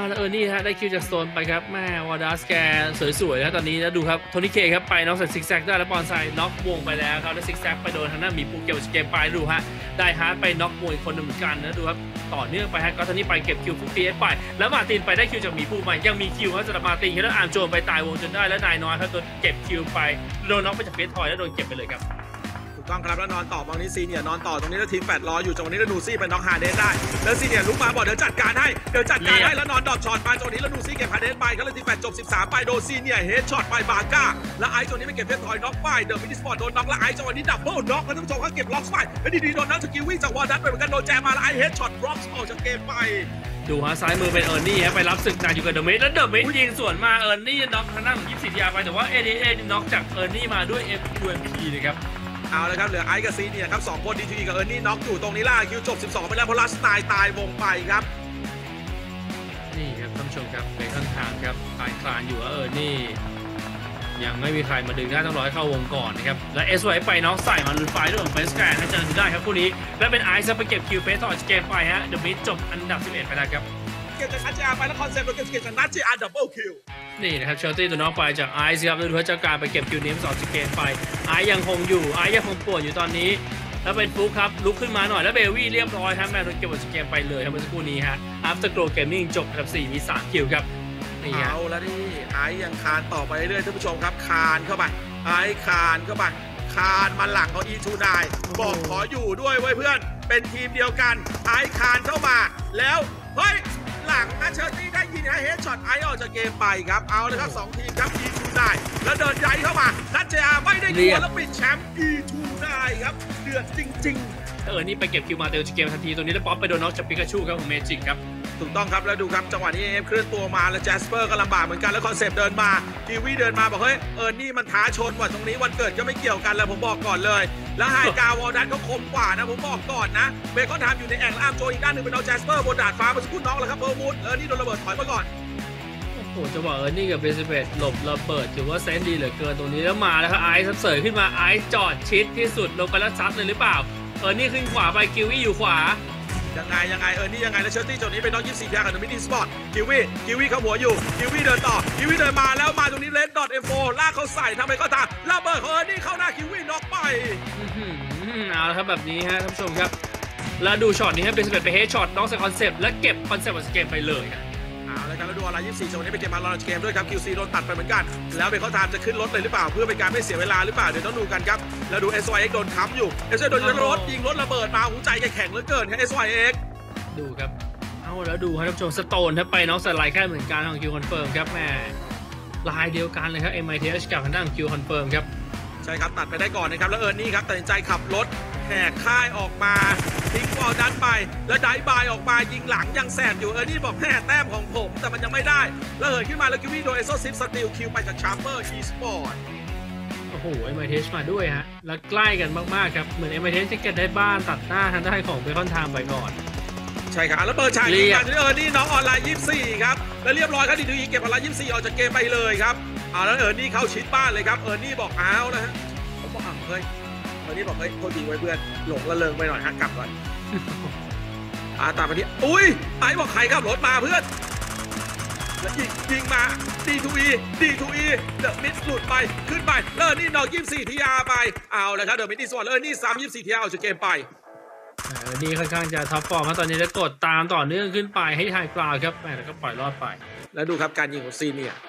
แล้วนี่ฮะได้คิวจากโซนไปครับแม่วอร์ดัสแกสวยๆแล้วตอนนี้แล้วดูครับโทนี่เคครับไปน็อกใส่ซิกแซกได้แล้วบอลไซน็อกวงไปแล้วครับแล้วซิกแซกไปโดนทางด้านหมีปูเก็บเกมไปดูฮะได้ฮาร์ดไปน็อกมวยคนหนึ่งเหมือนกันนะดูครับต่อเนื่องไปฮะก็ทนี่ไปเก็บคิวฟุกปีไปแล้วมาตินไปได้คิวจากหมีปูใหม่ยังมีคิวครับสำหรับมาตินแล้วอาร์มโจนไปตายวงจนได้แล้วนายน้อยครับโดนเก็บคิวไปโดนน็อกไปจากเฟสทอยแล้วโดนเก็บไปเลยครับต้องครับแล้วนอนต่อบางนี้ซีเนี่ยนอนต่อตรงนี้แล้วทีมแปดรออยู่จังหวะนี้แล้วนูซี่เป็นน็อกฮาเดนได้แล้วซีเนี่ยลุกมาบอกเดี๋ยวจัดการให้แล้วนอนดอกช็อตไปจังหวะนี้แล้วนูซี่เก็บฮาเดนไปแล้วทีมแปดจบ13ไปโดนซีเนี่ยเฮดช็อตไปบาก้าแล้วไอซ์จังหวะนี้ไปเก็บเพชรทอยน็อกไปเดอะมินิสปอร์ตโดนน็อกแล้วไอซ์จังหวะนี้ดับเบิลน็อกแล้วท่านผู้ชมเขาเก็บล็อกไปแล้วดีๆโดนนัทสกิลวิ่งจากวอร์ดัสไปเหมือนกันโดนแจมาแล้วไอซ์เฮดช็อตบล็อกออกจากเกมไปดูฮะซ้ายมือเป็นนี่ฮะไปรับศึกนายอยู่กับเดอะเมทแล้วเดอะเมทยิงสวนมานี่น็อกทางด้านของ24 ทีอาร์ไปแต่ว่าเอน็อกจากนี่มาด้วย FUMP เลยครับเอาเลยครับเหลือไอซ์กับซีเนี่ยครับ2คนดีทีกับนี่น็อกอยู่ตรงนี้ล่ะคิวจบ12ไปแล้วเพราะลัสไตล์ตายวงไปครับนี่ครับท่านผู้ชมครับในข้างทางครับคลานอยู่ว่านี่ยังไม่มีใครมาดึงได้ต้องรอให้เข้าวงก่อนนะครับและSYไปน็อกใส่มาลุยไฟด้วยของเฟสแกนให้เจอได้ครับคู่นี้และเป็นไอซ์ไปเก็บคิวเฟสต่อเกมไปฮะเดอะมิดจบอันดับ11ไปแล้วครับเก็บจากนัทเจอาไปแล้วคอนเซ็ปต์โดยเก็บจากนัทเจอาดับเบิลคิวนี่นะครับเชลตี้ตัวน้องไปจากไอซ์ครับดูว่าเจ้าการไปเก็บคิวนี้สองเกมไปไอซ์ยังคงอยู่ไอซ์ยังคงปวดอยู่ตอนนี้แล้วเป็นฟุกครับลุกขึ้นมาหน่อยแล้วเบวี่เรียบร้อยครับแม่โดนเก็บหมดเกมไปเลยครับเมื่อสักครู่นี้ฮะ Afterglow Gaming จบอันดับ4มี3คิวครับนี่เอาแล้วนี่ไอซ์ยังคานต่อไปเรื่อยท่านผู้ชมครับคานเข้าไปไอซ์คานเข้าไปคานมาหลังของE2 บอกขออยู่ด้วยไว้เพื่อนเป็นทีมเดียวกันไอซ์คานเข้ามาแล้วเฮ้ยหลังนะเชอร์ตี้ได้ยินเฮดช็อตไอซ์ออกจากเกมไปครับเอาเลยครับ2ทีมครับ E2 แล้วเดินใหญ่เข้ามานัทเจอาไม่ได้กลัวแล้วปิดแชมป์ E2 ครับเดือดจริงๆนี่ไปเก็บคิวมาเตลเกมทันทีตรงนี้แล้วป๊อปไปโดนน็อกจากปิกาชูครับของเมจิกครับถูกต้องครับแล้วดูครับจังหวะนี้เอฟเคลื่อนตัวมาแล้วแจสเปอร์ก็ลำบากเหมือนกันแล้วคอนเซปต์เดินมาทีวีเดินมาบอกเฮ้ยนี่มันท้าชนว่ะตรงนี้วันเกิดก็ไม่เกี่ยวกันแล้วผมบอกก่อนเลยแล้วไฮกาวอลดัตเขาคมกว่านะผมบอกก่อนนะเบคอนทำอยู่ในแอ่งล่ามโจอีกด้านหนึ่งเป็นเอาแจสเปอร์บนดาดฟ้ามาสักครู่น้องแล้วครับเบอร์มูดนี่โดนระเบิดถอยมาก่อนโอ้โหจะบอกนี่กับเบสเบสหลบระเบิดถือว่าเซนดีเหลือเกินตรงนี้แล้วมาแล้วครับไอซ์เสยขึ้นมาไอซ์จอดชิดที่สุดลงไปแล้วซัดเลยหรือเปล่านี่ขึ้นขวาไปกิวี่อยู่ขวายังไงนี่ยังไงแล้วเชอร์ตี้จบนี้เป็นน้อง24 ทีอาร์กับมินิสปอร์ตกิวี่เขาหัวอยู่กิวี่เดินต่อกิวี่เดินมาแล้วมาตรงนี้เลนดอทF4ลากเขาใส่ทำไมก็ตามระเบิดของนี่เข้าหน้ากิวี่น็อกไปเอาละครับแบบนี้ฮะท่านผู้ชมครับแล้วดูช็อตนี้ให้เป็น11ไปเฮดช็อตน้องใส่คอนเซปต์และเก็บคอนเซปต์ของเกมไปเลยเอาละครับแล้วดูอะไร24จังหวะนี้เป็นเกมมาลอนเกมด้วยครับ QC โดนตัดไปเหมือนกันแล้วเบคอนทามจะขึ้นรถเลยหรือเปล่าเพื่อเป็นการไม่เสียเวลาหรือเปล่าเดี๋ยวต้องดูกันครับแล้วดู SYX โดนค้ำอยู่ SYX โดนรถยิงรถระเบิดมาหูใจแข็งเหลือเกินครับ SYX ดูครับเอาแล้วดูครับท่านผู้ชมสโตนถ้าไปน้องสไลด์แค่เหมือนกันของคิวคอนเฟิร์มครับแม่ลายเดียวกันเลยครับ MITH กับทางด้านคิวคอนเฟิร์มครับใช่ครับตัดไปได้ก่อนนะครับแล้วนี่ครับตัดสินใจขับรถแหกค่ายออกมาทิ้งบอลดันไปแล้วไดบายออกมายิงหลังยังแสบอยู่นี่บอกแม่แต้มของผมแต่มันยังไม่ได้แล้วเหินขึ้นมาแล้วกิวี่โดยเอโซซิฟสติลคิวไปจากชาร์เปอร์อีสปอร์ตโอ้โห MITH มาด้วยฮะแล้วใกล้กันมากๆครับเหมือน MITH จะเก็บได้บ้านตัดหน้าทางด้านของเบคอนไทม์ไปก่อนใช่ครับแล้วเปิดฉากยิงกันนี่น้องออนไลน์24ครับแล้วเรียบร้อยครับดีๆเก็บออนไลน์24ออกจากเกมไปเลยครับแล้วนี่เข้าชิดบ้านเลยครับนี่บอกเอานะฮะผมบอกเฮ้ยนี่บอกเฮ้ยโทษทีไว้เพื่อนหลงละเริงไปหน่อยฮะกลับก่อนตามมาที่อุ้ยไอ้บอกใครขับรถมาเพื่อนแล้วยิงมา D2E เดอะมิดหลุดไปขึ้นไปนี่น้อง24 ทีอาร์ไปเอาเลยครับเดอะมิดที่สวนนี่24 ทีอาร์ออกจากเกมไปนี่ค่อนข้างจะท็อปฟอร์มตอนนี้จะกดตามต่อเนื่องขึ้นไปให้ไฮกราวครับแล้วก็ปล่อยรอดไปแล้วดูครับการยิงของซีเนี่ย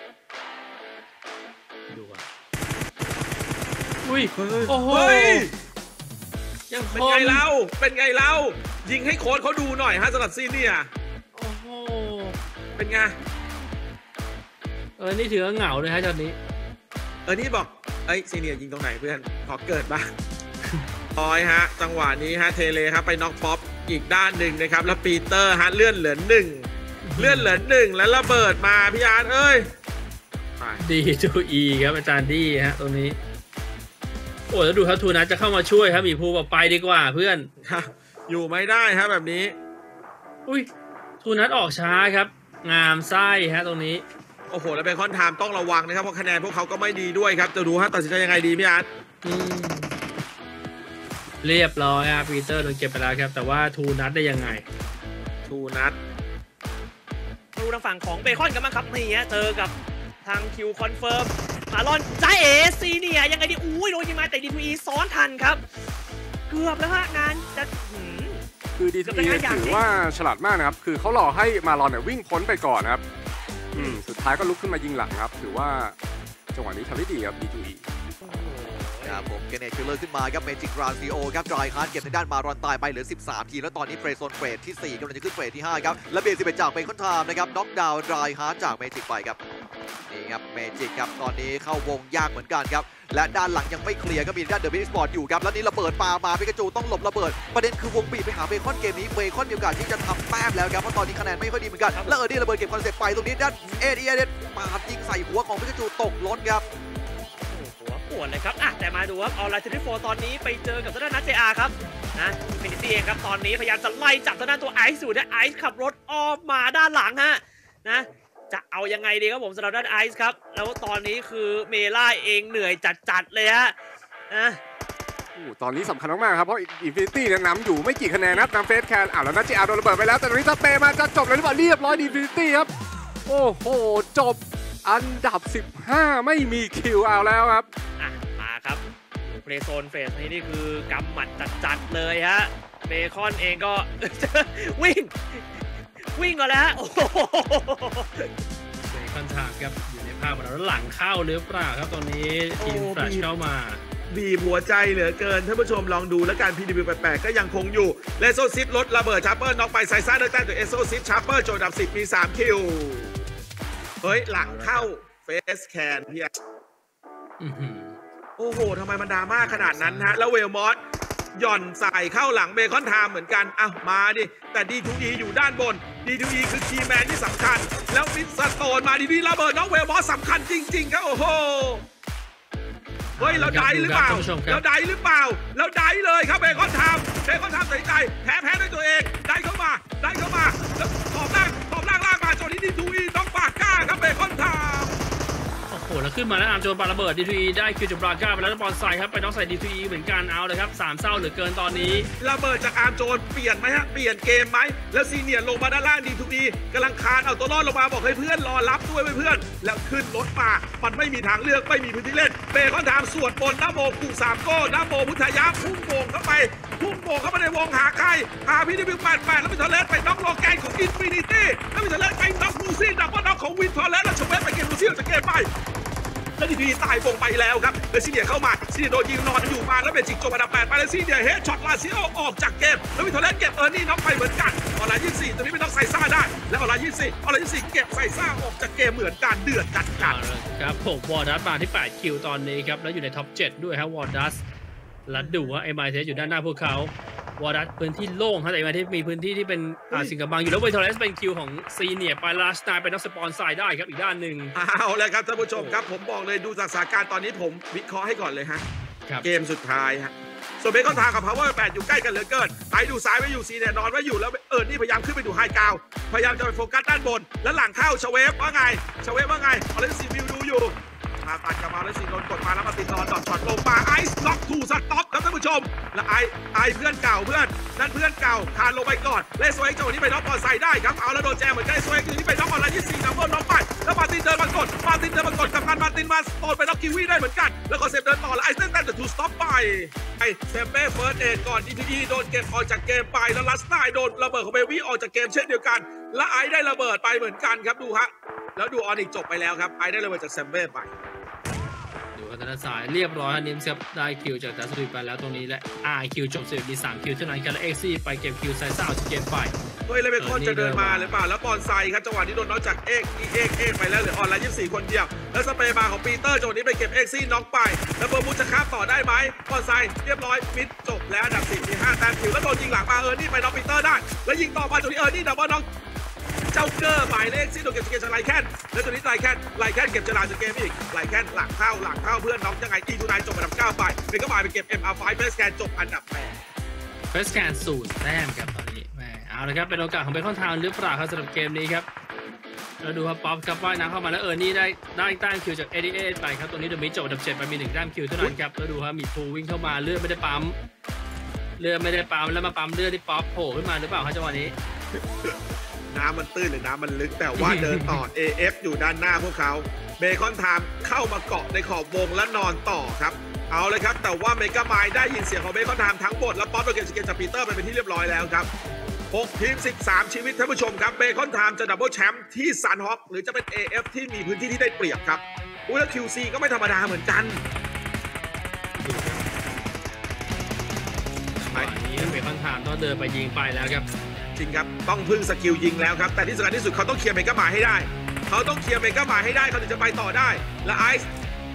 ดูว่าอุ้ยโอ้โหยังเป็นไงเรายิงให้โค้ชเขาดูหน่อยฮะสำหรับซีเนี่ยโอ้โหเป็นไงนี่ถือว่าเหงาเลยฮะตอนนี้นี่บอกซีเนี่ยยิงตรงไหนเพื่อนขอเกิดบ้างฮะจังหวะนี้ฮะเทเลครับไปน็อกป๊อปอีกด้านหนึ่งนะครับแล้วปีเตอร์ฮะเลื่อนเหลือ1แล้วระเบิดมาพี่อาร์ต D2E ครับอาจารย์ดีฮะตรงนี้โอ้แล้วดูครับทูนัทจะเข้ามาช่วยครับมีภูบอกไปดีกว่าเพื่อนอยู่ไม่ได้ฮะแบบนี้อุ้ยทูนัทออกช้าครับงามไส้ฮะตรงนี้โอ้โหแล้วเบคอนไทม์ต้องระวังนะครับเพราะคะแนนพวกเขาก็ไม่ดีด้วยครับจะดูฮะตัดสินใจยังไงดีพี่อาร์ตเรียบร้อยครับปีเตอร์โดนเก็บไปแล้วครับแต่ว่าทูนัทได้ยังไงทูนัทดูทางฝั่งของเบคอนกันบ้างครับนี่ฮะเจอกับทางคิวคอนเฟิร์มคารอนใจเอซีเนี่ยยังไงดีอุ้ยโดนยิงมาแต่ดีทูอีซ้อนทันครับเกือบแล้วฮะงานจะคือดีทูอีถือว่าฉลาดมากนะครับคือเขาหล่อให้มารอนเนี่ยวิ่งพ้นไปก่อนนะครับสุดท้ายก็ลุกขึ้นมายิงหลังครับถือว่าจังหวะนี้ทำได้ดีครับดีทูอีครับผมเกเนตคิลเลอร์ขึ้นมาครับเมจิกราซิโอครับดรายฮาร์ดเก็บในด้านมารอนตายไปเหลือ13ทีแล้วตอนนี้เฟรโซนเฟสที่4กำลังจะขึ้นเฟสที่5ครับและเบ11จากเบคอนไทม์นะครับน็อกดาวน์ดรายฮาร์ดจากเมจิกไปครับนี่ครับเมจิกครับตอนนี้เข้าวงยากเหมือนกันครับและด้านหลังยังไม่เคลียร์ก็มีด้านเดอะบิสปอร์ตอยู่ครับแล้วนี่ระเบิดปามาพิกาจูต้องหลบระเบิดประเด็นคือวงบีบไปหาเบคอนเกมนี้เบคอนมีโอกาสที่จะทำแต้มแล้วครับเพราะตอนนี้คะแนนไม่ค่อยดีเหมือนกันแล้วนี่ระเบิดเก็บคอนเซ็ปต์ไปตรงนี้ด้านเอ็ดปาดยิงใส่หัวของพิกาจูตกล้นครับหัวปวดเลยครับแต่มาดูครับออลไลน์24ตอนนี้ไปเจอกับทางด้านนัทเจอาครับนะอินฟินิตี้เองครับตอนนี้พยายามจะไล่จับทางด้านตัวไอซ์อยู่ไอซ์ขับรถอ้อมมาด้านหลังฮะนะจะเอายังไงดีครับผมสำหรับด้านไอซ์ครับแล้วตอนนี้คือเมล่าเองเหนื่อยจัดเลยฮะนะตอนนี้สำคัญมากๆครับเพราะอินฟินิตี้เนี่ยนำอยู่ไม่กี่คะแนนนะนำเฟสแคนแล้วนัทเจอาโดนระเบิดไปแล้วแต่ตอนนี้สเปย์มาจะจบเลยหรือเปล่าเรียบร้อยอินฟินิตี้ครับโอ้โหจบอันดับ15ไม่มีคิวเอาแล้วครับมาครับเพลย์โซนเฟสนี่คือกำหมัดจัดเลยฮะเบคอนเองก็ วิ่งก่อนแล้วโอ้โหเบคอนทางครับอยู่ในภาพแล้วหลังเข้าหรือเปล่าครับตอนนี้ทีมแฟลชเข้ามาบีบหัวใจเหลือเกินท่านผู้ชมลองดูแล้วกัน PW88 ก็ยังคงอยู่เลโซซิตลดระเบิดชาร์เปอร์น็อกไปไซซ่าเดินใต้ตัวเอโซซิตชาร์เปอร์โจดับ10มี3คิวเฮ้ยหลังเข้าเฟสแคนพี่โอ้โหทำไมมันดราม่าขนาดนั้นฮะแล้วเวลมอสหย่อนใส่เข้าหลังเบคอนไทม์เหมือนกันมาดิแต่ D2E อยู่ด้านบน D2E คือคีย์แมนที่สำคัญแล้วมิสโตนมาดีระเบิดน้องเวลมอสสำคัญจริงๆครับโอ้โหเฮ้ยเราได้หรือเปล่าเราได้หรือเปล่าเราได้เลยครับเบคอนไทม์ใส่ใจแพ้ด้วยตัวเองได้เข้ามาแล้วขอบล่างลากมาจนที่ D2E น้องปากก้าครับเบคอนไทม์โอ้โหแล้วขึ้นมาแล้วอาร์มโจนปาระเบิด D2E ได้คิวจากบราก้าไปแล้วบอลไซครับไปน้องใส่ D2E เหมือนกันเอาเลยครับ3เศร้าเหลือเกินตอนนี้ระเบิดจากอาร์มโจนเปลี่ยนไหมฮะเปลี่ยนเกมไหมแล้วซีเนียร์ลงมาด้านล่าง D2E กำลังคานเอาตัวรอดลงมาบอกให้เพื่อนรอรับด้วยเพื่อนแล้วขึ้นรถมามันไม่มีทางเลือกไม่มีพื้นที่เล่นเบคอนไทม์สวดมนต์นะโมกุสามโก้นะโมพุทธายะพุ่งโป่งเข้าไปในวงหาใครหาพี่88แล้วมิทอร์เลสไปน็อกโลแกนของอินฟินิตี้แล้วมิทอร์เลสไปน็อกลูซี่ดับเบิลน็อกของวินทอร์เลสแล้วชเวสไปเกมลูซี่จะเกมไปแล้วดีตายวงไปแล้วครับแล้วซีเนียเข้ามาซีเนียโดนยิงนอนอยู่มาแล้วเบจิกจบอันดับ8ไปแล้วซีเนียเฮดช็อตลาซิโอออกจากเกมแล้วมิทอร์เลสเก็บนี่น็อกไปเหมือนกันออนไลน์24ตัวนี้เป็นน็อกไซซ่าได้แล้วออนไลน์24เก็บไซซ่าออกจากเกมเหมือนกันเดือดจัดครับผมวอร์ดัสมาที่8คิวตอนนี้ครับแล้วอยู่ในท็อป7ด้วยครับวอร์ดัสแล้วดูว่าไอ้ไมเทสอยู่ด้านหน้าพวกเขาวอร์ดัสพื้นที่โล่งครับแต่ไอ้ไมเทสมีพื้นที่ที่เป็นสิงคโปร์อยู่แล้วเวทอร์เรสเป็นคิวของซีเนียไปลาสไนเป็นนักสปอนไซด์ได้ครับอีกด้านหนึ่งเอาเลยครับท่านผู้ชมครับผมบอกเลยดูจากสถานการณ์ตอนนี้ผมวิเคราะห์ให้ก่อนเลยฮะเกมสุดท้ายฮะส่วนเบคอนทางกับพาวเวอร์8อยู่ใกล้กันเหลือเกินไอดูซ้ายไว้อยู่ซีเนียนอนไว้อยู่แล้วนี่พยายามขึ้นไปดูไฮกราวพยายามจะไปโฟกัสด้านบนแล้วหลังเข้าชเวฟว่าไงออเรนซีวิวดูอยู่มาตัดกลับมาแล้วซีโดนกดมาแล้วมาติดนอนดอทช็อตลงมาไอซ์ล็อกทูสต็อปครับท่านผู้ชมแล้วไอเพื่อนเก่านั่นเพื่อนเก่าคานลงไปก่อนเลสเวกจังหวะนี้ไปน็อกบอลใส่ได้ครับเอาแล้วโดนแจมเหมือนกันเลสเวกนี่ไปน็อกบอลละ24นับเบิลน็อกไปแล้วมาตินเดินมากดกับมาตินมาโดนไปน็อกคิวีได้เหมือนกันแล้วก็เซฟเดินต่อแล้วไอซ์เต้นแต่ทูสต็อปไปไอเซมเป้เฟิร์สเอดก่อน DTE โดนเก็บออกจากเกมไปแล้วลัสไนโดนระเบิดของเบวี่ออกจากเกมเช่นเดียวกันและไอได้ระเบิดไปเหมือนกันครับดูฮะแล้วดูออนิกจบไปแล้วครับไอได้ระเบิดจากเซมเป้ไปทางด้านซ้ายเรียบร้อยนิมส์ครับได้คิวจากดัสติไปแล้วตรงนี้และคิวจบเสร็จมี3คิวเท่านั้นกันแล้วเอ็กซี่ไปเก็บคิวไซซ่าเอาจากเกมไปเฮ้ยแล้วเบคอนจะเดินมาหรือเปล่าแล้วบอลไซครับจังหวะนี้โดนน็อกจากเอ็กไปแล้วเหลือออนไลน์24คนเดียวแล้วสเปย์มาของปีเตอร์จังหวะนี้ไปเก็บเอ็กซี่น็อกไปแล้วเบอร์มูจะข้ามต่อได้ไหมบอลไซเรียบร้อยมิดจบแล้วอันดับ10มี5แต้มคิวแล้วโดนยิงหลังมานี่ไปน็อกปีเตอร์ได้แล้วยิงต่อมาจังหวะนี้นี่ดับเบิลน็อกเจ้าเกอร์หมายเลขที่โดนเก็บจากเกมจากไลแคนแล้วตัวนี้ไลแคนเก็บจราจากเกมอีกไลแคนหลังเข้าเพื่อนน้องยังไงอีทูไนจบอันดับ9ไปเป็นก็หมายไปเก็บ MR5 เฟสแคนจบอันดับ8 เฟสแคน0แต้มครับตอนนี้แม่เอาละครับเป็นโอกาสของเบคอนทาวน์หรือเปล่าครับสำหรับเกมนี้ครับเราดูครับป๊อปครับว่ายน้ำเข้ามาแล้วนี่ได้แต้มคิวจาก88ไปครับตัวนี้เดอะมิจบอันดับ7ไปมี1แต้มคิวเท่านั้นครับแล้วดูครับมีพูวิ่งเข้ามาเลือดไม่ได้ปั๊มแล้วมาปั๊มเลือดที่ป๊อปโผล่ขึ้นมาหรือเปล่าครับจังหวะนี้น้ำมันตื้นหรือน้ำมันลึกแต่ว่าเดินต่อ AF อยู่ด้านหน้าพวกเขาเบคอนไทม์เข้ามาเกาะในขอบวงและนอนต่อครับเอาเลยครับแต่ว่าเมกาไมล์ได้ยินเสียงของเบคอนไทม์ทั้งหมดแล้วป๊อปโดนเก็บสเกนจากปีเตอร์ไปเป็นที่เรียบร้อยแล้วครับ6 ทีม 13 ชีวิตท่านผู้ชมครับเบคอนไทม์จะดับเบิลแชมป์ที่ซันฮอคหรือจะเป็น AF ที่มีพื้นที่ที่ได้เปรียบครับแล้ว QC ก็ไม่ธรรมดาเหมือนกันตอนนี้เบคอนไทม์ต้องเดินไปยิงไปแล้วครับจริงครับต้องพึ่งสกิลยิงแล้วครับแต่ที่สำคัญที่สุดเขาต้องเคลียร์เมกาไมล์ให้ได้เขาต้องเคลียร์เมกาไมล์ให้ได้เขาถึงจะไปต่อได้และไอซ์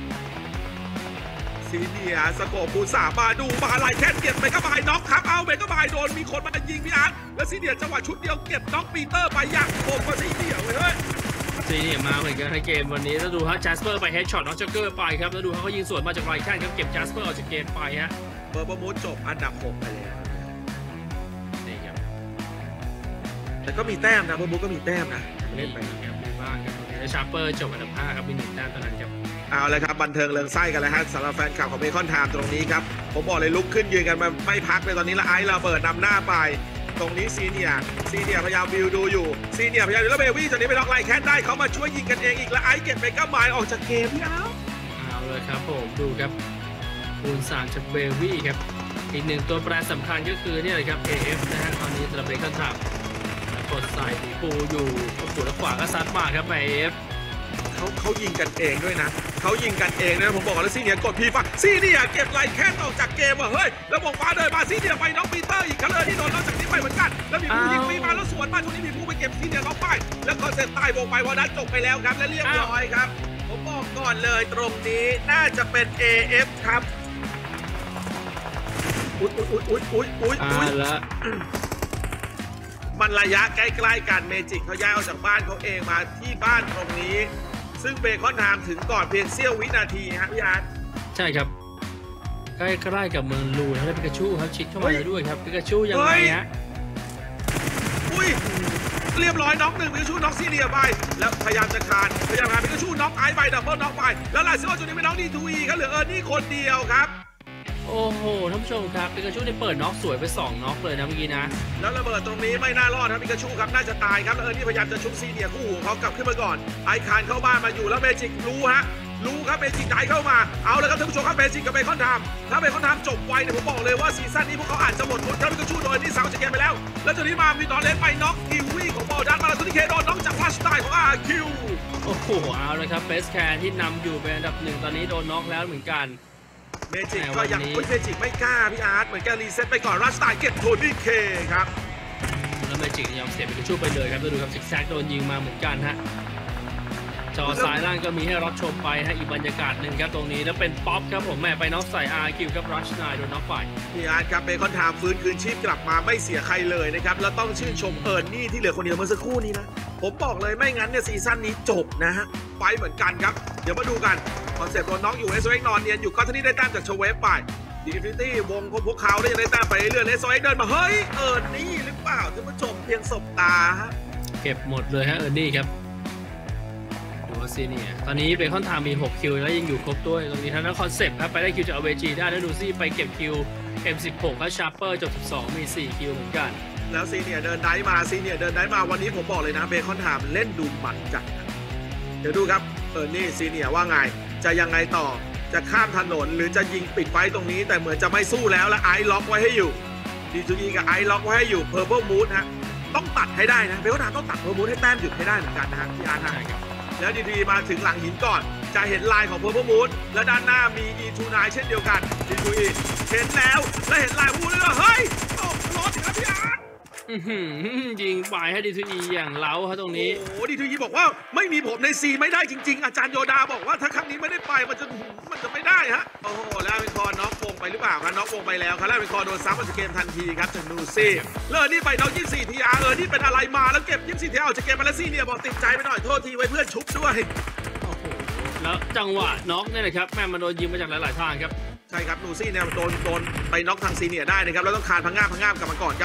ซีเนียสโคปคูสามาดูมาไล่แค่เก็บเมกาไมล์น็อกครับเอาเมกาไมล์โดนมีคนมายิงพี่อาร์ตและซีเนียจังหวะชุดเดียวเก็บน็อกปีเตอร์ไปอย่างโคมก็ซีเนียเฮ้ยซีเนี่ยมาเหมือนกันในเกมวันนี้แล้วดูฮะจัสเปอร์ไปเฮดช็อตน็อกจ็อกเกอร์ไปครับแล้วดูเขายิงสวนมาจากไรแค่ครับเก็บจัสเปอร์ออกจากเกมไปฮะเบอร์มูดจบอันดับ 6 ไปแล้วนี่ครับแต่ก็มีแต้มนะเบอร์มูดก็มีแต้มนะเล่นไปครับมีบ้างครับแล้วชาร์เปอร์จบอันดับ 5 ครับมี1 แต้มเท่านั้นครับเอาเลยครับบันเทิงเริงไส้กันเลยฮะสำหรับแฟนคลับของเบคอนไทม์ตรงนี้ครับผมบอกเลยลุกขึ้นยืนกันมาไม่พักเลยตอนนี้ละไอซ์ระเบิดนำหน้าไปตรงนี้ซีเนียพยายามวิวดูอยู่ซีเนียพยายามดูแล้วเบวี่ตอนนี้ไปล็อกไลน์แค่ได้เขามาช่วยยิงกันเองอีกแล้วไอซ์เก็บเมกาไมล์ออกจากเกมพี่เอาเลยครับผมดูครับคูณ3จากเบลวี่ครับอีก1ตัวแปรสำคัญก็คือเนี่ยเลยครับ AF นะฮะตอนนี้ระเบิดขั้นต่ำกดใส่ปีปูอยู่ปูแล้วขวาก็ซัดมาครับไป AF เขายิงกันเองด้วยนะเขายิงกันเองนะผมบอกแล้วซีเนียกดพีฟ้าซีเนียเก็บไลน์แค่ออกจากเกมว่ะเฮ้ยแล้วบอกฟ้าเดินมาซีเนียไปน็อกปีเตอร์อีกครั้งเลยที่โดนน็อกจากนี้ไปเหมือนกันแล้วมีผู้ยิงฟรีมาแล้วสวนมาช่วงนี้มีผู้ไปเก็บซีเนียน็อกไปแล้วก็เซตใต้วงไปวอนัทจบไปแล้วครับและเรียบร้อยครับผมบอกก่อนเลยตรงนี้น่าจะเป็น AF ครับอุ๊ยแล้วมันระยะใกล้ๆกันเมจิกเขาย้ายออกจากบ้านเขาเองมาที่บ้านตรงนี้ซึ่งเบคอนไทม์ถึงก่อนเพียงเสี้ยววินาทีฮะพี่อาร์ตใช่ครับใกล้ๆกับเมืองลูนะแล้วปิกาชูครับชิดเข้ามาแล้วด้วยครับปิกาชูยังไงฮะอุ้ยเรียบร้อยน็อก1ปิกาชูน็อกซีเรียไปแล้วพยายามจะคานปิกาชูน็อกไอซ์ไปดับเบิลน็อกไปแล้วไลซิโอจุดนี้เป็นน็อกดีทูอีครับเหลือนี่คนเดียวครับโอ้โหท่านผู้ชมครับปิกาชูได้เปิดน็อกสวยไป2น็อกเลยนะเมื่อกี้นะแล้วระเบิดตรงนี้ไม่น่ารอดครับปิกาชูครับน่าจะตายครับแล้วนี่พยายามจะชุบซีเนียคู่หูเขากลับขึ้นมาก่อนไอคานเข้าบ้านมาอยู่แล้วเมจิกรู้ครับเมจิกได้เข้ามาเอาเลยครับท่านผู้ชมครับเมจิกกับเบคอนไทม์ถ้าเบคอนไทม์จบไวเนี่ยผมบอกเลยว่าซีซั่นนี้พวกเขาอาจจะหมดทุนครับปิกาชูโดนนี่3 จากเกมไปแล้วแล้วจากนี้มามีตอนเล่นไปน็อกกิววี่ของบอลดันมาแล้วตัวนี้เคโดนน็อกจากลัชไตของอาร์คิวโอ้โหเอาเลยครับเฟสแคนที่นำอยู่เป็นอันดับ1ตอนนี้โดนน็อกแล้วเหมือนกันเมจิกก็ยังเมจิกไม่กล้าพี่อาร์ตเหมือนกันรีเซ็ตไปก่อนรัชไตเก็บโทนี่เคครับแล้วเมจิกยอมเสียปิกาชูไปเลยครับดูครับซิกแซกโดนยิงมาเหมือนกันฮะจอซ้ายล่างก็มีให้รับชมไปฮะอีกบรรยากาศหนึ่งครับตรงนี้แล้วเป็นป๊อปครับผมแม่ไปน็อกใส่อาร์คิวครับรัชไนโดนน็อกไปพี่อาร์ตครับเบคอนไทม์ฟื้นคืนชีพกลับมาไม่เสียใครเลยนะครับแล้วต้องชื่นชมนี่ที่เหลือคนเดียวเมื่อสักครู่นี้นะผมบอกเลยไม่งั้นเนี่ยซีซั่นนี้จบนะฮะไปเหมือนกันครับเดี๋ยวมาดูกันคอนเซ็ปต์โดนน็อกอยู่SOXนอนเนียนอยู่ก็ท่านี้ได้แต้มจากโชเวฟไปดีฟิตี้วงของพวกเขาได้ยังได้แต้มไปเรื่อยๆSOXเดินมาเฮ้ยนี่หรือเปล่าท่านผู้ชมเพียงสบตาฮะเก็บหมดเลยฮะนี่ครับดูซีเนียตอนนี้เบคอนไทม์มี6คิวแล้วยังอยู่ครบด้วยตรงนี้ทั้งนั้นคอนเซ็ปต์ครับไปได้คิวจากAVGได้แล้วดูซี่ไปเก็บคิว M16 และชาร์เปอร์จบ12มี4คิวเหมือนกันแล้วซีเนียเดินได้มาวันนี้ผมบอกเลยนะเบคอนไทม์เล่นดูมันจัดเดี๋ยวดูครับนี่ซีเนียว่าไงจะยังไงต่อจะข้ามถนนหรือจะยิงปิดไฟตรงนี้แต่เหมือนจะไม่สู้แล้วและไอซ์ล็อกไว้ให้อยู่ดีทูอีกับไอซ์ล็อกไว้ให้อยู่เพอร์เพิลมูดฮะต้องตัดให้ได้นะเบคอนไทม์ต้องตัดเพอร์เพิลมูดให้แต้มหยุดให้ได้เหมือนกันนะฮะพี่อาร์ตนะแล้วดีมาถึงหลังหินก่อนจะเห็นลายของเพอร์เพิลมูดและด้านหน้ามีE29เช่นเดียวกันดีทูอีเห็นแล้วและเห็นลายมูดเลยเฮ้ยตกรถครับพี่อาร์ตยิงไปให้ดีทูอีอย่างเล้าครับตรงนี้โอ้ดีทูอีบอกว่าไม่มีผมในซีไม่ได้จริงๆอาจารย์โยดาบอกว่าถ้าครั้งนี้ไม่ได้ไปมันจะไม่ได้ฮะโอ้โหแล้วเป็นคอน็อกวงไปหรือเปล่าครับน็อกวงไปแล้วครับแล้วเป็นคอโดนซ้ำมาจากเกมทันทีครับจากนูซี่เลยนี่ไปน็อก24ทีอาร์นี่เป็นอะไรมาแล้วเก็บ24ทีอาร์จากเกมมาแล้วซี่เนี่ยบอกติดใจไปหน่อยโทษทีไว้เพื่อนชุบด้วยโอ้โหแล้วจังหวะน็อกเนี่ยนะครับแม่มันโดนยิงมาจากหลายๆทางครับใช่ครับนูซี่เนี่ยโดนไปน็อกทางซีเนียได้นะครับแล้วต้องคานพังงาบกลับมาก่อนครับ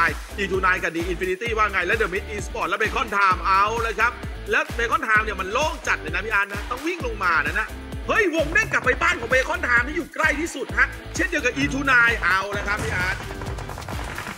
E29 กับดีอินฟินิตี้ว่าไงแล้วเดอะมิดอีสปอร์ตแล้วเบคอนไทม์เอาเลยครับแล้วเบคอนไทม์เนี่ยมันโล่งจัดเลยนะพี่อาร์ตนะต้องวิ่งลงมานะเฮ้ยวงเด้งกลับไปบ้านของเบคอนไทม์ที่อยู่ใกล้ที่สุดฮะเช่นเดียวกับ E29 เอาเลยครับพี่อาร์ต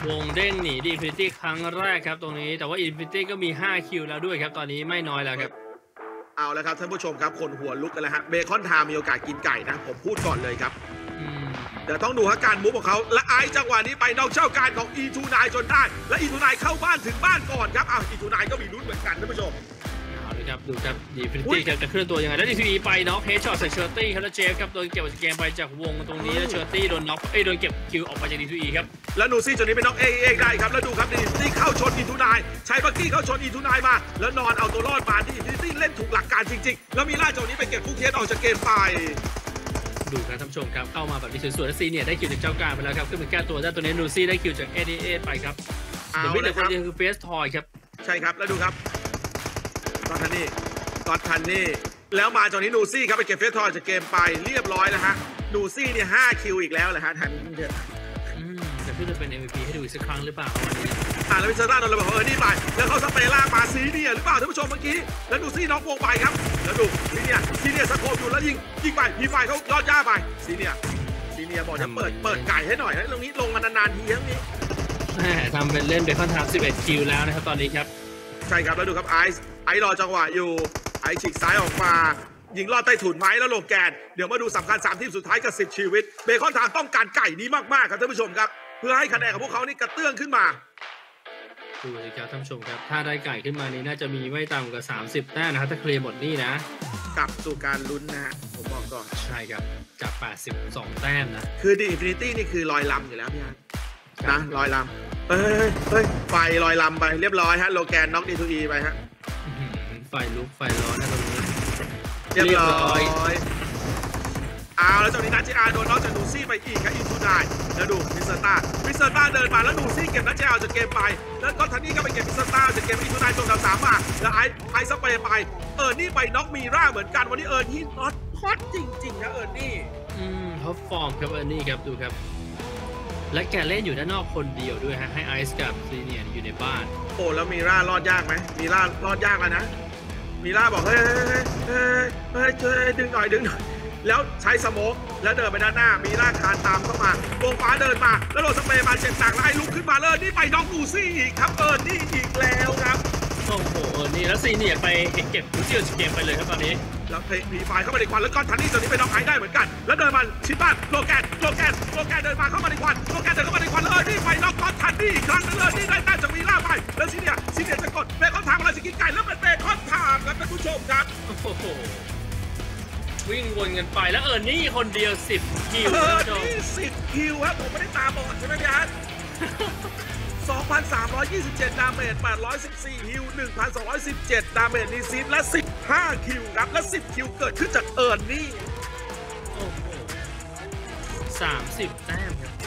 วงเด้งหนีดีอินฟินิตี้ครั้งแรกครับตรงนี้แต่ว่าอินฟินิตี้ก็มี5คิวแล้วด้วยครับตอนนี้ไม่น้อยแล้วครับเอาแล้วครับท่านผู้ชมครับคนหัวลุกกันแล้วฮะเบคอนไทม์มีโอกาสกินไก่นะผมพูดก่อนเลยครับ เดี๋ยวต้องดูฮะการมูฟของเขาและไอซ์จังหวะนี้ไปนอกเจ้าการของ E29 จนได้และ E29 เข้าบ้านถึงบ้านก่อนครับE29 ก็มีลุ้นเหมือนกันท่านผู้ชมเอาเลยครับดูครับดีฟินิตี้จะเคลื่อนตัวยังไงแล้วดีทีไปน็อกเฮดช็อตใส่เชอร์ตี้ครับแล้วเจฟครับโดนเก็บจากเกมไปจากวงตรงนี้แล้วเชอร์ตี้โดนน็อกโดนเก็บคิวออกไปจากดีทีครับแล้วนูซี่จนนี้เป็นน็อกเองได้ครับแล้วดูครับนี่เข้าชน E29 ใช้บักกี้เข้าชน E29 มาแล้วนอนเอาตัวรอดมาที่อินฟินิตี้เล่นถูกหลักการจริงๆแล้วมีล่าจนนี้ไปเก็บคู่เคสออกจากเกมไปดูครับท่านผู้ชมครับเข้ามาแบบนี้สวยๆแล้วซีเนี่ยได้คิวจากเจ้าการไปแล้วครับขึ้นมาแก้ตัวได้ตัวนี้นูซี่ได้คิวจากADA ไปครับเดี๋ยวพี่เหลือคนเดียวคือเฟสทอยครับใช่ครับแล้วดูครับก็อตทันนี่แล้วมาจนนี้นูซี่ครับไปเก็บเฟสทอยจากเกมไปเรียบร้อยนะฮะนูซี่เนี่ย5คิวอีกแล้วแหละฮะทันเดือดจะขึ้นมาเป็น MVP ให้ดูอีกสักครั้งหรือเปล่าวันนี้แล้ววิเซอร์ต้าโดนระเบิดนี่ไปแล้วเขาสเปรย์ล่างมาซีเนี่ยหรือเปล่าท่านผู้ชมเมื่อกี้แล้วดูซี่น็อกวงไปครับแล้วดูซีเนี่ยสโคปอยู่แล้วยิงไปมีไฟเขายอดย่าไปซีเนี่ยบอกจะเปิดไก่ให้หน่อยนะตรงนี้ลงกันนานๆทีทั้งนี้ทำเป็นเล่นเบคอนไทม์11คิวแล้วนะครับตอนนี้ครับใช่ครับแล้วดูครับไอซ์รอจังหวะอยู่ไอซ์ฉีกซ้ายออกมายิงลอดใต้ถุนไม้แล้วโลแกนเดี๋ยวมาดูสำคัญ3ทีมสุดท้ายกับ10ชีวิตเบคอนไทม์ต้องการไก่นี้มากๆครับท่านผู้ชมครับเพื่อให้คะแนนของพวกเขานี่กระเตื้องขึ้นมาดูเลยครับท่านผู้ชมครับถ้าได้ไก่ขึ้นมานี่น่าจะมีไม่ต่ำกว่า30แต้มนะครับถ้าเคลียร์หมดนี่นะกลับสู่การลุ้นนะฮะผมบอกก่อนใช่ครับจาก82แต้มนะคือดีอินฟินิตี้นี่คือลอยลำอยู่แล้วพี่ฮะนะลอยลำเฮ้ยไฟลอยลำไปเรียบร้อยฮะโลแกนน็อกดีทูอีไปฮะไฟลุกไฟร้อนนะตรงนี้เรียบร้อยแล้วจากนี้นัทเจอาโดนน็อกจากนูซี่ไปอีกครับE29แล้วดูมิสเตอร์ต้าเดินมาแล้วนูซี่เก็บนัทเจอาจากเกมไปแล้วก็ทันนี่ก็ไปเก็บมิสเตอร์ต้าจากเกมE29จนดาว3มาแล้วไอสเปย์ไปนี่ไปน็อกมีร่าเหมือนกันวันนี้นี่น็อตฮอตจริงๆนะนี่ท็อปฟอร์มครับนี่ครับดูครับและแกเล่นอยู่ด้านนอกคนเดียวด้วยฮะให้ไอซ์กับซีเนียอยู่ในบ้านแล้วมีร่ารอดยากไหมมีร่ารอดยากแล้วนะมีร่าบอกเฮ้ยดึงหน่อยแล้วใช้สโมกแล้วเดินไปด้านหน้ามีร่าคานตามเข้ามาวงฟ้าเดินมาแล้วโดนสเปรย์มาเจ็บหนักแล้วไอ้ลุกขึ้นมาเลยนี่ไปน้องนูซี่อีกครับนี่อีกแล้วครับโอ้โหนี่แล้วซีเนียไปเก็บลูเซียนเกมไปเลยครับตอนนี้แล้วมีไฟเข้ามาในควันแล้วก็ทันนี่ตอนนี้ไปน้องไอได้เหมือนกันแล้วเดินมาชิดบ้านโลแกนเดินมาเข้ามาในควันโลแกนเดินเข้ามาในควันนี่ไปน้องก็ทันนี่อีกครั้งนึงเลยนี่ได้แต้มจากมีร่าไปแล้วซีเนียจะกดเบคอนไทม์อะไรจะกินไก่แล้วเป็นเบคอนไทม์ครับท่านผู้ชมครับโอ้โหวิ่งวนกันไปแล้วนี่คนเดียว10คิวนี่10คิวครับผมไม่ได้ตาบอดใช่ไหมพี่อาร์ต2,327 ดาเมจ814ฮิว 1,217 ดาเมจรีซีฟและ15คิวครับและ10คิวเกิดขึ้นจากนี่โอ้โห30แต้มครับ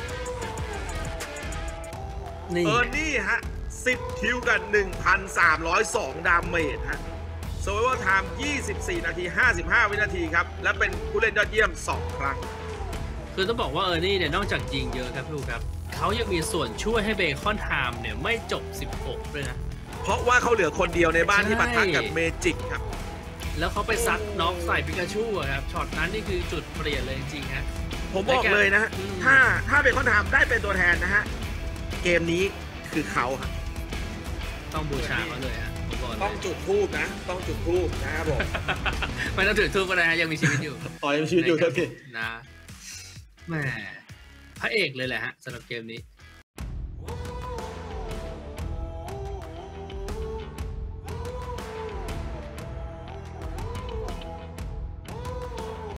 นี่ฮะ10คิวกับ 1,302 ดาเมจฮะโซเวอร์ไทม์24 นาที 55 วินาทีครับและเป็นผู้เล่นยอดเยี่ยม2ครั้งคือต้องบอกว่านี่เนี่ยนอกจากยิงเยอะครับพี่ครับเขายังมีส่วนช่วยให้เบคอนไทม์เนี่ยไม่จบ16ด้วยนะเพราะว่าเขาเหลือคนเดียวในบ้านที่ปะทะกับเมจิกครับแล้วเขาไปซัดน็อกใส่ปิกาชูครับช็อตนั้นนี่คือจุดเปลี่ยนเลยจริงๆฮะผมบอกเลยนะถ้าเบคอนไทม์ได้เป็นตัวแทนนะฮะเกมนี้คือเขาครับต้องบูชาเขาเลยฮะต้องจุดธูปนะครับผมไม่ต้องจุดธูปก็ได้ฮะยังมีชีวิตอยู่ยังมีชีวิตอยู่ครับพี่นะแหมพระเอกเลยแหละฮะสำหรับเกมนี้